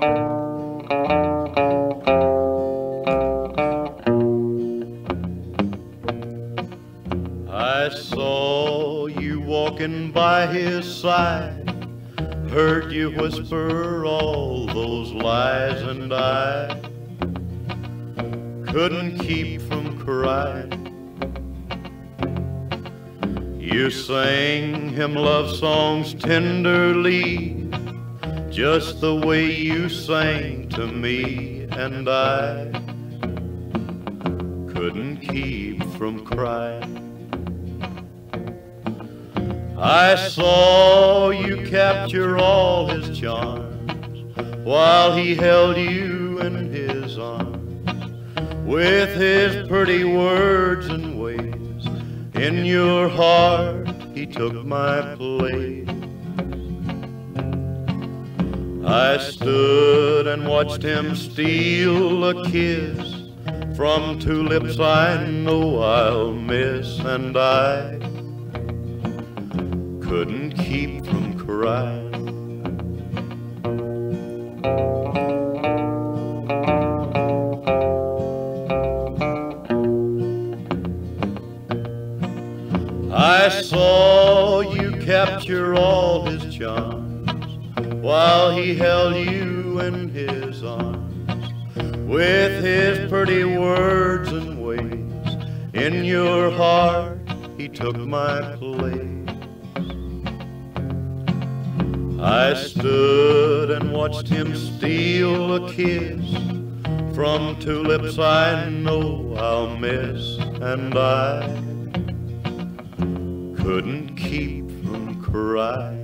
I saw you walking by his side, heard you whisper all those lies, and I couldn't keep from crying. You sang him love songs tenderly, just the way you sang to me, and I couldn't keep from crying. I saw you capture all his charms while he held you in his arms, with his pretty words and ways. In your heart he took my place. I stood and watched him steal a kiss from two lips I know I'll miss, and I couldn't keep from crying. I saw you capture all his charms while he held you in his arms, with his pretty words and ways. In your heart he took my place. I stood and watched him steal a kiss from two lips I know I'll miss, and I couldn't keep from crying.